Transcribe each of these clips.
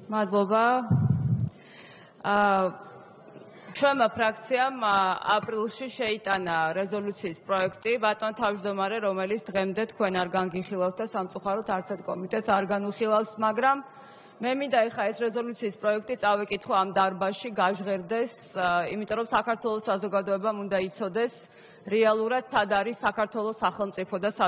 მადლობა. ჩვენმა ფრაქციამ აპრილში შეიტანა რეზოლუციის პროექტი, ბატონ თავმჯდომარე, რომელიც დღემდე თქვენ არ განგიხილავთ და სამწუხაროდ არც ერთ კომიტეტს არ განუხილავს, მაგრამ მე მინდა ეხა ეს რეზოლუციის პროექტი წავიკითხო ამ დარბაზში, გაჟღერდეს, იმიტომ რომ საქართველოს საზოგადოებამ უნდა იცოდეს რეალურად სად არის საქართველოს სახელმწიფო და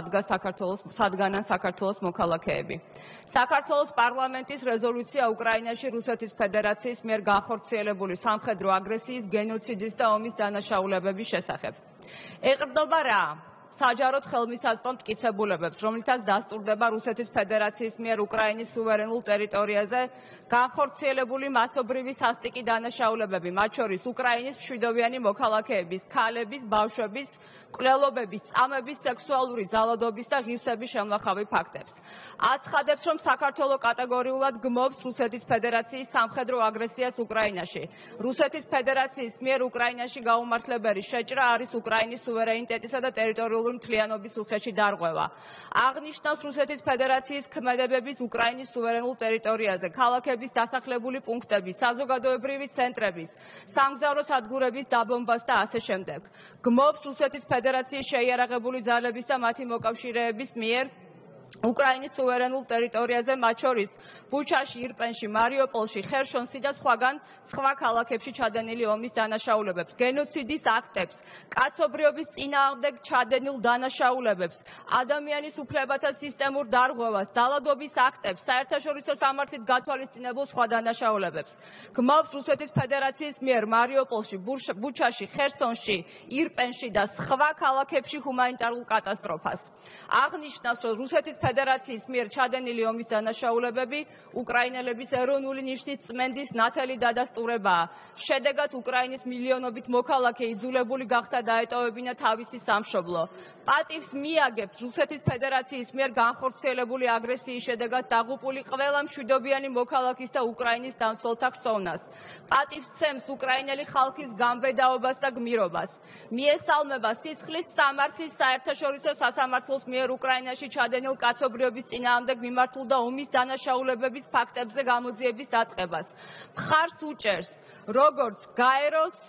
სადგანან საქართველოს მოქალაქეები. საქართველოს პარლამენტის რეზოლუცია უკრაინაში რუსეთის ფედერაციის მიერ განხორციელებული სამხედრო აგრესიის, გენოციდის და ომის დანაშაულებების შესახებ. ეყრდნობა რა? საჯაროდ ხელმისაწვდომ მტკიცებულებებს, რომლითაც დასტურდება რუსეთის ფედერაციის მიერ უკრაინის სუვერენულ ტერიტორიაზე განხორციელებული მასობრივი სასტიკი დანაშაულებები, მათ შორის უკრაინის მშვიდობიანი მოქალაქეების, ქალების, ბავშვების, მკვლელობების, წამების, სექსუალური ძალადობის და ღირსების შემლახავი ფაქტებს. აცხადებს, რომ საქართველო კატეგორიულად გმობს რუსეთის ფედერაციის სამხედრო აგრესიას უკრაინაში. რუსეთის ფედერაციის მიერ უკრაინაში გაუმართლებელი შეჭრა არის უკრაინის სუვერენიტეტისა და ტერიტორიული მთლიანობის უხეში დარღვევა. აღნიშნავს რუსეთის ფედერაციის ქმედებების უკრაინის სუვერენულ ტერიტორიაზე, ქალაქების დასახლებული პუნქტების, საზოგადოებრივი ცენტრების, სამგზავრო სადგურების დაბომბას და ასე შემდეგ. გმობს რუსეთის ფედერაციის შეიარაღებული ძალების და მათი მოკავშირეების მიერ უკრაინის სუვერენულ ტერიტორიაზე, მათ შორის ბუჩაში, ირპენში, მარიუპოლში, ხერსონში და სხვა ქალაქებში ჩადენილი ომის დანაშაულებებს, გენოციდის აქტებს, კაცობრიობის წინააღმდეგ ჩადენილ დანაშაულებებს, ადამიანის უფლებათა სისტემურ დარღვევას, ძალადობის აქტებს, საერთაშორისო სამართლით გათვალისწინებულ სხვა დანაშაულებებს. გმობს რუსეთის ფედერაციის მიერ მარიუპოლში, ბუჩაში, ხერსონში, ირპენში და სხვა ქალაქებში ჰუმანიტარულ კატასტროფას. აღნიშნავს, რომ რუსეთის ფედერაციის მიერ ჩადენილი ომის დანაშაულებები უკრაინელების ეროვნული ნიშნის წმენდის ნათელი დადასტურებაა. შედეგად უკრაინის მილიონობით მოქალაქე იძულებული გახდა დაეტოვებინა თავისი სამშობლო. პატივს მიაგებს რუსეთის ფედერაციის მიერ განხორციელებული აგრესიის შედეგად დაღუპული ყველა მშვიდობიანი მოქალაქის და უკრაინის დამცველთა ხსოვნას. პატივს ცემს უკრაინელი ხალხის გამბედაობას და გმირობას. მიესალმება სისხლის სამართლის საერთაშორისო სასამართლოს მიერ უკრაინაში ჩადენილ კაცობრიობის წინააღმდეგ მიმართულ და ომის დანაშაულებების ფაქტებზე გამოძიების დაწყებას. მხარს უჭერს როგორც გაეროს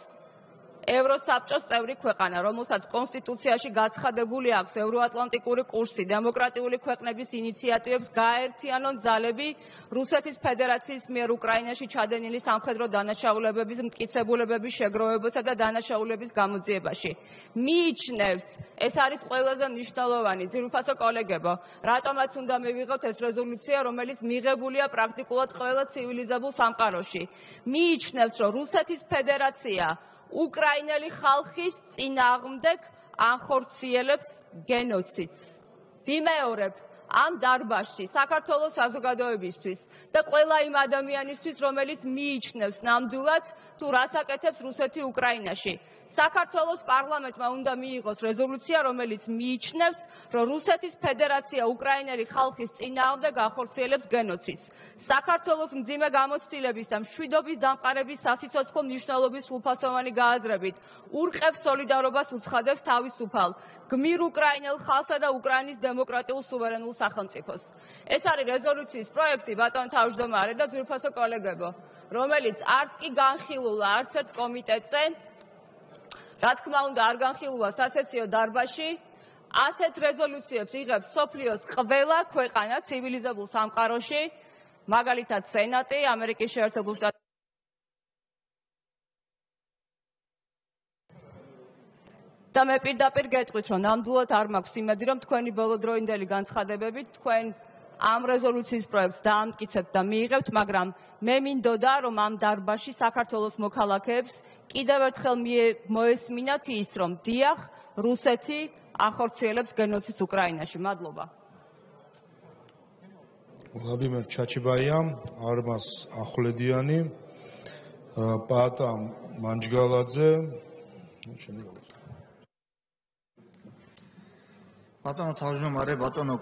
ევროსაბჭოს წევრი ქვეყანა, რომელსაც კონსტიტუციაში გაცხადებული აქვს ევროატლანტიკური კურსი, დემოკრატიული ქვეყნების ინიციატივებს გააერთიანონ ძალები რუსეთის ფედერაციის მიერ უკრაინაში ჩადენილი სამხედრო დანაშაულებების მტკიცებულებების შეგროვებასა და დანაშაულების გამოძიებაში. მიიჩნევს, ეს არის ყველაზე მნიშვნელოვანი, ძვირფასო კოლეგებო, რატომაც უნდა მივიღოთ ეს რეზოლუცია, რომელიც მიღებულია პრაქტიკულად ყველა ცივილიზებულ სამყაროში. მიიჩნევს, რომ რუსეთის ფედერაცია უკრაინელი ხალხის წინააღმდეგ ანხორციელებს გენოციდს. ვიმეორებ ამ დარბაზში საქართველოს საზოგადოებისთვის და ყველა იმ ადამიანისთვის, რომელიც მიიჩნევს ნამდვილად თუ რას აკეთებს რუსეთი უკრაინაში. საქართველოს პარლამენტმა უნდა მიიღოს რეზოლუცია, რომელიც მიიჩნევს, რომ რუსეთის ფედერაცია უკრაინელი ხალხის წინააღმდეგ ახორციელებს გენოციდს. საქართველოს მძიმე გამოცდილების და მშვიდობის დამყარების სასიცოცხლო მნიშვნელობის სრულფასოვანი გააზრებით ურყევს სოლიდარობას უცხადებს თავისუფალ გმირ უკრაინელ ხალხსა და უკრაინის დემოკრატიულ სუვერენულ სახელმწიფოს. ეს არის რეზოლუციის პროექტი, ბატონ თავმჯდომარე და ძვირფასო კოლეგებო, რომელიც არც კი განხილულა არც ერთ კომიტეტზე, რა თქმა უნდა არ განხილულა სასესიო დარბაზში. ასეთ რეზოლუციებს იღებს მსოფლიოს ყველა ქვეყანა ცივილიზებულ სამყაროში, მაგალითად სენატი, ამერიკის შეერთებულ შტატებში. და მე პირდაპირ გეტყვით, რომ ნამდვილად არ მაქვს იმედი, რომ თქვენი ბოლოდროინდელი განცხადებებით თქვენ ამ რეზოლუციის პროექტს დაამტკიცებთ და მიიღებთ, მაგრამ მე მინდოდა, რომ ამ დარბაზში საქართველოს მოქალაქეებს კიდევ ერთხელ მოესმინათ ის, რომ დიახ, რუსეთი ახორციელებს გენოციდს უკრაინაში. მადლობა. ვლადიმერ ჩაჩიბაია, არმას ახვლედიანი, პაატა მანჯგალაძე. ბატონო თავმჯდომარე, ბატონო